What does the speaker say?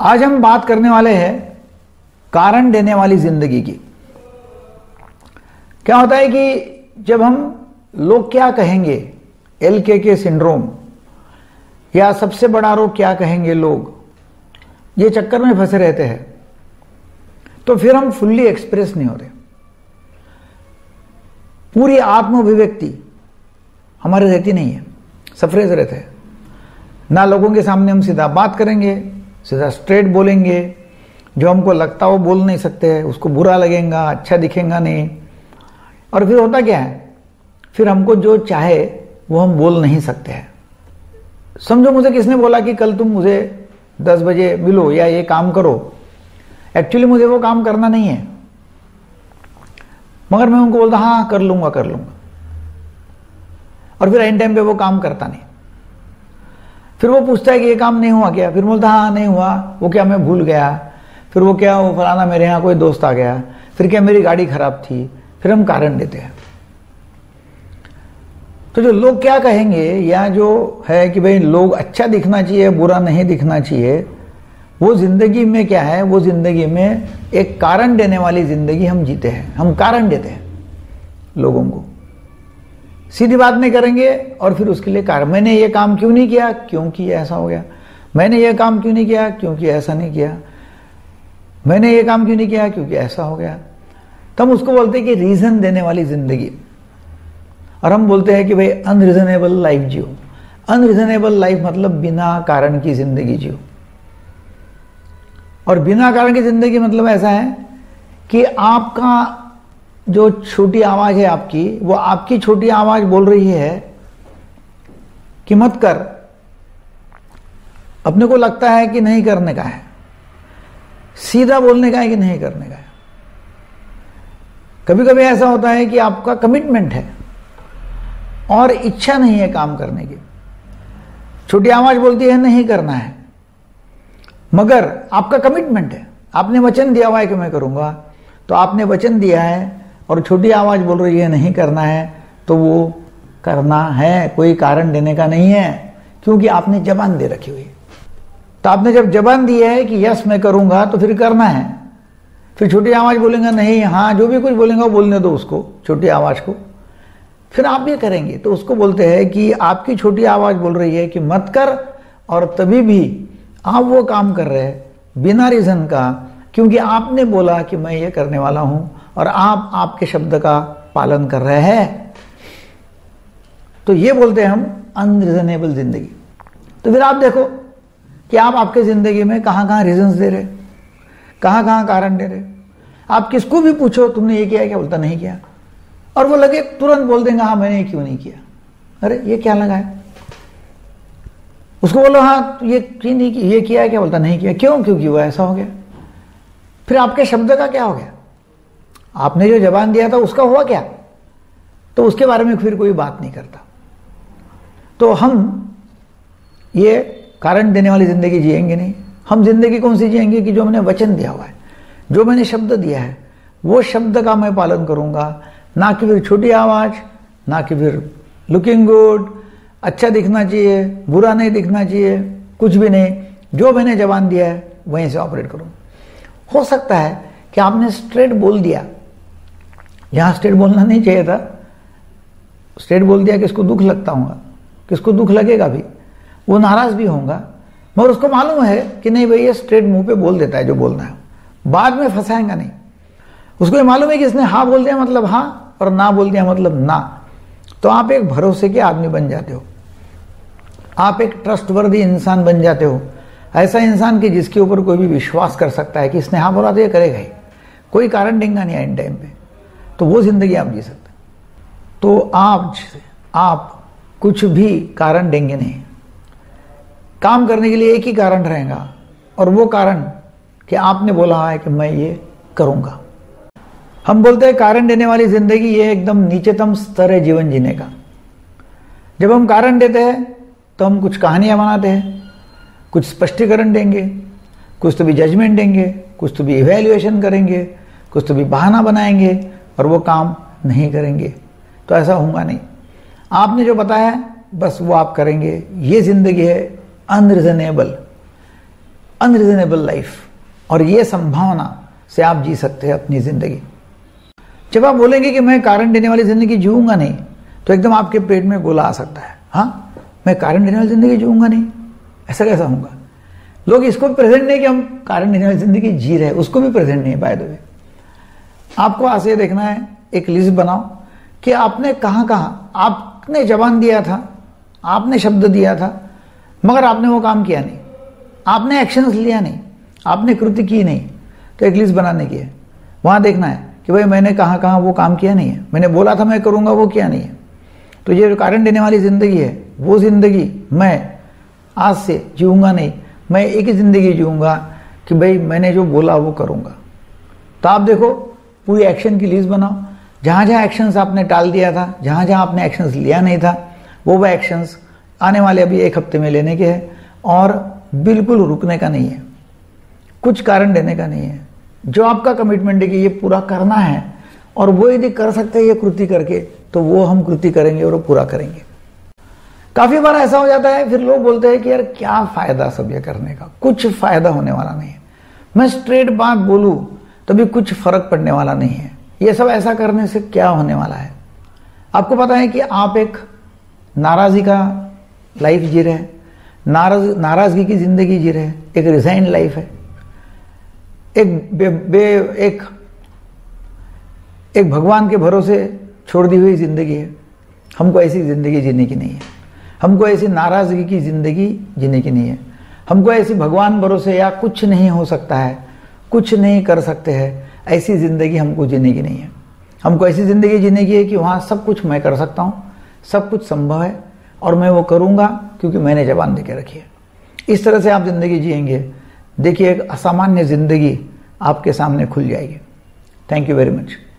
आज हम बात करने वाले हैं कारण देने वाली जिंदगी की। क्या होता है कि जब हम लोग क्या कहेंगे, LKK सिंड्रोम या सबसे बड़ा रोग क्या कहेंगे लोग, ये चक्कर में फंसे रहते हैं, तो फिर हम फुल्ली एक्सप्रेस नहीं होते। पूरी आत्म अभिव्यक्ति हमारी रहती नहीं है, सफरेज रहते हैं। ना लोगों के सामने हम सीधा बात करेंगे, सीधा स्ट्रेट बोलेंगे, जो हमको लगता वो बोल नहीं सकते, उसको बुरा लगेगा, अच्छा दिखेगा नहीं। और फिर होता क्या है, फिर हमको जो चाहे वो हम बोल नहीं सकते हैं। समझो मुझे किसने बोला कि कल तुम मुझे 10 बजे मिलो या ये काम करो, एक्चुअली मुझे वो काम करना नहीं है, मगर मैं उनको बोलता हाँ कर लूंगा, और फिर एंड टाइम पे वो काम करता नहीं। फिर वो पूछता है कि ये काम नहीं हुआ क्या, फिर बोलता हाँ नहीं हुआ, वो क्या मैं भूल गया, फिर वो क्या वो फलाना मेरे यहाँ कोई दोस्त आ गया, फिर क्या मेरी गाड़ी खराब थी, फिर हम कारण देते हैं। तो जो लोग क्या कहेंगे या जो है कि भाई लोग अच्छा दिखना चाहिए, बुरा नहीं दिखना चाहिए, वो जिंदगी में क्या है, वो जिंदगी में एक कारण देने वाली जिंदगी हम जीते हैं। हम कारण देते हैं लोगों को, सीधी बात नहीं करेंगे और फिर उसके लिए कारण, मैंने ये काम क्यों नहीं किया, क्योंकि ऐसा हो गया, मैंने ये काम क्यों नहीं किया, क्योंकि ऐसा नहीं किया, मैंने ये काम क्यों नहीं किया, क्योंकि ऐसा हो गया। तो हम उसको बोलते हैं कि रीजन देने वाली जिंदगी। और हम बोलते हैं कि भाई अनरीजनेबल लाइफ जियो। अनरीजनेबल लाइफ मतलब बिना कारण की जिंदगी जियो। और बिना कारण की जिंदगी मतलब ऐसा है कि आपका जो छोटी आवाज है आपकी, वो आपकी छोटी आवाज बोल रही है कि मत कर, अपने को लगता है कि नहीं करने का है, सीधा बोलने का है कि नहीं करने का है। कभी कभी ऐसा होता है कि आपका कमिटमेंट है और इच्छा नहीं है काम करने की, छोटी आवाज बोलती है नहीं करना है, मगर आपका कमिटमेंट है, आपने वचन दिया हुआ है कि मैं करूंगा, तो आपने वचन दिया है और छोटी आवाज बोल रही है नहीं करना है, तो वो करना है, कोई कारण देने का नहीं है, क्योंकि आपने जबान दे रखी हुई है। तो आपने जब जबान दी है कि यस मैं करूंगा, तो फिर करना है। फिर छोटी आवाज बोलेंगे नहीं, हाँ जो भी कुछ बोलेंगे वो बोलने दो उसको, छोटी आवाज को, फिर आप भी करेंगे। तो उसको बोलते हैं कि आपकी छोटी आवाज बोल रही है कि मत कर, और तभी भी आप वो काम कर रहे हैं बिना रीजन का, क्योंकि आपने बोला कि मैं ये करने वाला हूं और आप आपके शब्द का पालन कर रहे हैं। तो ये बोलते हैं हम अनरीजनेबल जिंदगी। तो फिर आप देखो कि आप आपके जिंदगी में कहां कहां रीजंस दे रहे, कहां कहां कारण दे रहे। आप किसको भी पूछो तुमने ये किया क्या, बोलता नहीं किया, और वो लगे तुरंत बोल देंगे हाँ मैंने ये क्यों नहीं किया, अरे ये क्या लगा है। उसको बोलो हाँ ये नहीं किया, ये किया है क्या, बोलता नहीं किया, क्यों, क्योंकि वो ऐसा हो गया। फिर आपके शब्द का क्या हो गया, आपने जो जबान दिया था उसका हुआ क्या, तो उसके बारे में फिर कोई बात नहीं करता। तो हम ये कारण देने वाली जिंदगी जिएंगे नहीं। हम जिंदगी कौन सी जिएंगे कि जो मैंने वचन दिया हुआ है, जो मैंने शब्द दिया है, वो शब्द का मैं पालन करूंगा, ना कि फिर छोटी आवाज, ना कि फिर लुकिंग गुड, अच्छा दिखना चाहिए, बुरा नहीं दिखना चाहिए, कुछ भी नहीं, जो मैंने जबान दिया है वहीं से ऑपरेट करूं। हो सकता है कि आपने स्ट्रेट बोल दिया, यहां स्ट्रेट बोलना नहीं चाहिए था, स्ट्रेट बोल दिया, किसको दुख लगता होगा, किसको दुख लगेगा भी, वो नाराज भी होगा, मगर उसको मालूम है कि नहीं भाई ये स्ट्रेट मुंह पे बोल देता है जो बोलना है, बाद में फंसाएगा नहीं। उसको ये मालूम है कि इसने हाँ बोल दिया मतलब हाँ, और ना बोल दिया मतलब ना। तो आप एक भरोसे के आदमी बन जाते हो, आप एक ट्रस्टवर्दी इंसान बन जाते हो, ऐसा इंसान कि जिसके ऊपर कोई भी विश्वास कर सकता है कि इसने हाँ बोला तो ये करेगा ही, कोई कारण देंगे नहीं एंड टाइम पे। तो वो जिंदगी आप जी सकते। तो आप कुछ भी कारण देंगे नहीं, काम करने के लिए एक ही कारण रहेगा, और वो कारण कि आपने बोला है कि मैं ये करूंगा। हम बोलते हैं कारण देने वाली जिंदगी ये एकदम नीचतम स्तर है जीवन जीने का। जब हम कारण देते हैं तो हम कुछ कहानियां बनाते हैं, कुछ स्पष्टीकरण देंगे, कुछ तो भी जजमेंट देंगे, कुछ तो भी इवैल्यूएशन करेंगे, कुछ तो भी बहाना बनाएंगे, और वो काम नहीं करेंगे। तो ऐसा होगा नहीं। आपने जो बताया बस वो आप करेंगे। ये जिंदगी है अनरीजनेबल। अनरीजनेबल लाइफ, और ये संभावना से आप जी सकते हैं अपनी जिंदगी। जब आप बोलेंगे कि मैं कारण देने वाली जिंदगी जीऊंगा नहीं, तो एकदम आपके पेट में गोला आ सकता है, हाँ मैं कारण देने वाली जिंदगी जीऊंगा नहीं, ऐसा कैसा होगा। लोग इसको भी प्रेजेंट नहीं कि हम कारण देने वाली जिंदगी जी रहे, उसको भी प्रेजेंट नहीं है। बाय द वे, आपको आज ये देखना है, एक लिस्ट बनाओ कि आपने कहाँ कहाँ आपने जबान दिया था, आपने शब्द दिया था, मगर आपने वो काम किया नहीं, आपने एक्शंस लिया नहीं, आपने कृति की नहीं। तो एक लिस्ट बनाने की है, वहां देखना है कि भाई मैंने कहाँ कहाँ वो काम किया नहीं है, मैंने बोला था मैं करूंगा वो किया नहीं है। तो ये जो कारण देने वाली जिंदगी है, वो जिंदगी मैं आज से जीऊंगा नहीं, मैं एक ही जिंदगी जीऊंगा कि भाई मैंने जो बोला वो करूंगा। तो आप देखो, पूरी एक्शन की लिस्ट बनाओ, जहां जहां एक्शंस आपने टाल दिया था, जहां जहां आपने एक्शंस लिया नहीं था, वो एक्शंस आने वाले अभी 1 हफ्ते में लेने के हैं, और बिल्कुल रुकने का नहीं है, कुछ कारण देने का नहीं है। जो आपका कमिटमेंट है कि ये पूरा करना है, और वो यदि कर सकते हैं ये कृति करके, तो वो हम कृति करेंगे और वो पूरा करेंगे। काफी बार ऐसा हो जाता है, फिर लोग बोलते हैं कि यार क्या फायदा सब ये करने का, कुछ फायदा होने वाला नहीं है। मैं स्ट्रेट बात बोलूं तभी कुछ फर्क पड़ने वाला नहीं है। ये सब ऐसा करने से क्या होने वाला है। आपको पता है कि आप एक नाराजगी का लाइफ जी रहे हैं, नाराजगी की जिंदगी जी रहे हैं, एक रिजाइन लाइफ है, एक भगवान के भरोसे छोड़ दी हुई जिंदगी है। हमको ऐसी जिंदगी जीने की नहीं है, हमको ऐसी नाराजगी की जिंदगी जीने की नहीं है, हमको ऐसी भगवान भरोसे या कुछ नहीं हो सकता है, कुछ नहीं कर सकते हैं, ऐसी जिंदगी हमको जीने की नहीं है। हमको ऐसी जिंदगी जीने की है कि वहां सब कुछ मैं कर सकता हूं, सब कुछ संभव है, और मैं वो करूंगा क्योंकि मैंने जबान देके रखी है। इस तरह से आप जिंदगी जिएंगे, देखिए एक असामान्य जिंदगी आपके सामने खुल जाएगी। Thank you very much.